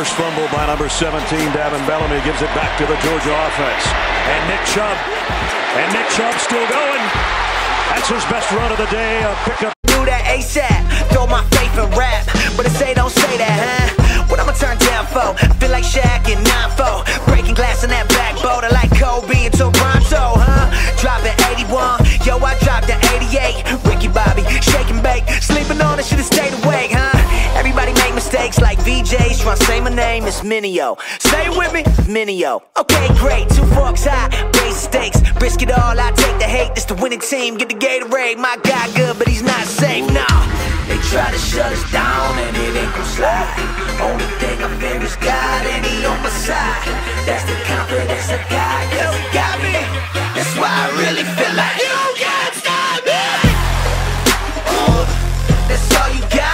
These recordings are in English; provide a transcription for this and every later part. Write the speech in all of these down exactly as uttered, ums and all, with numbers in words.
Forced fumble by number seventeen, Davin Bellamy, gives it back to the Georgia offense. And Nick Chubb. And Nick Chubb still going. That's his best run of the day. A pickup. Do that ASAP. Throw my faith in rap. But they say don't say that, huh? What I'ma turn down for? I feel like Shaq in nine four. Breaking glass in that backboard. I like Kobe and Toronto, huh? Dropping eighty-one. Yo, I dropped the eighty-eight. Ricky Bobby, shake and bake. Sleeping on it, should've stayed awake, huh? Everybody make mistakes like V Js. Trying to say my name is Minio. Say it with me, Minio. Okay, great. Two forks high, raise stakes. Risk it all, I take the hate. This the winning team, get the Gatorade. My guy good, but he's not safe, nah. They try to shut us down and it ain't gon' slide. Only thing I fear is God and he on my side. That's the confidence I got, cause he got me. That's why I really feel like you can't stop me. uh, That's all you got.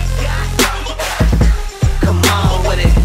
Come on with it.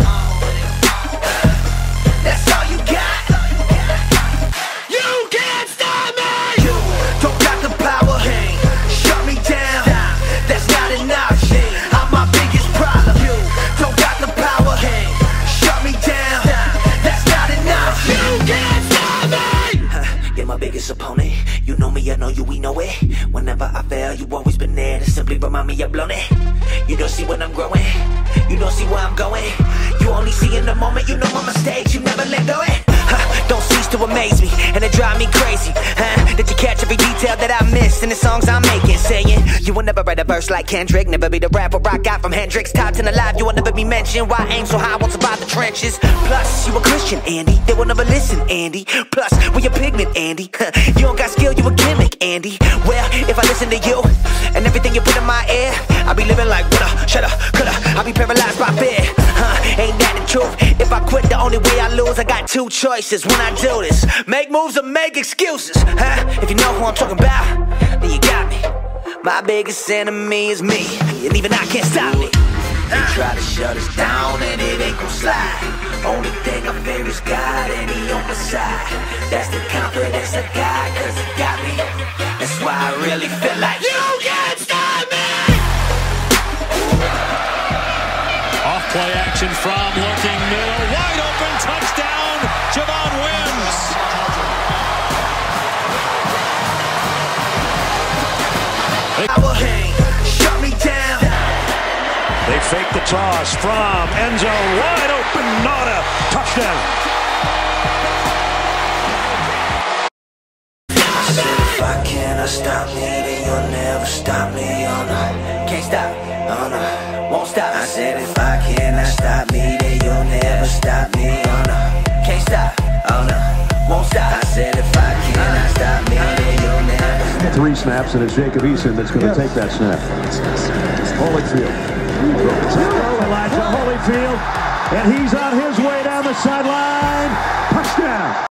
That's all you got. You can't stop me. You don't got the power. Shut me down. That's not enough. I'm my biggest problem. You don't got the power. Shut me down. That's not enough. You can't stop me. You're my biggest opponent. You know me, I know you, we know it. Whenever I fail, you always been there to simply remind me I've blown it. You don't see when I'm growing. You don't see where I'm going. You only see in the moment. You know my mistakes. You never let go it. Huh, don't cease to amaze me, and it drive me crazy, huh? Did you catch every detail that I missed in the songs I'm making? Saying you will never write a verse like Kendrick, never be the rapper I got from Hendrix. Top ten alive, you will never be mentioned. Why aim so high, won't survive the trenches? Plus, you a Christian, Andy. They will never listen, Andy. Plus, we a pigment, Andy. Huh, you don't got skill, you a gimmick, Andy. Well, if I listen to you and everything you put in my ear, I'll be living like woulda, shoulda, coulda. I'll be paralyzed by fear. Huh, ain't that the truth? If I quit, the only way I lose, I got two choices when I do this: make moves or make excuses, huh? If you know who I'm talking about, then you got me. My biggest enemy is me, and even I can't stop me. They try to shut us down and it ain't gon' slide. Only thing I fear is God and he on my side. That's the confidence I got, cause he got me. That's why I really feel like you can't stop me. Off play action from looking middle. Wide open touchdown. Javon wins. Shut me down. They fake the toss from end zone. Wide open. Nada. Touchdown. I said if I cannot stop me, then you'll never stop me. Oh no, can't stop. Oh no, won't stop. I said if I cannot stop me, then you'll never stop me. Oh no, can't stop. Oh no, won't stop. I said if I cannot stop me, then you'll never. Three snaps, and it's Jacob Eason that's going to take that snap. Holyfield. Elijah Holyfield, and he's on his way down the sideline. Touchdown.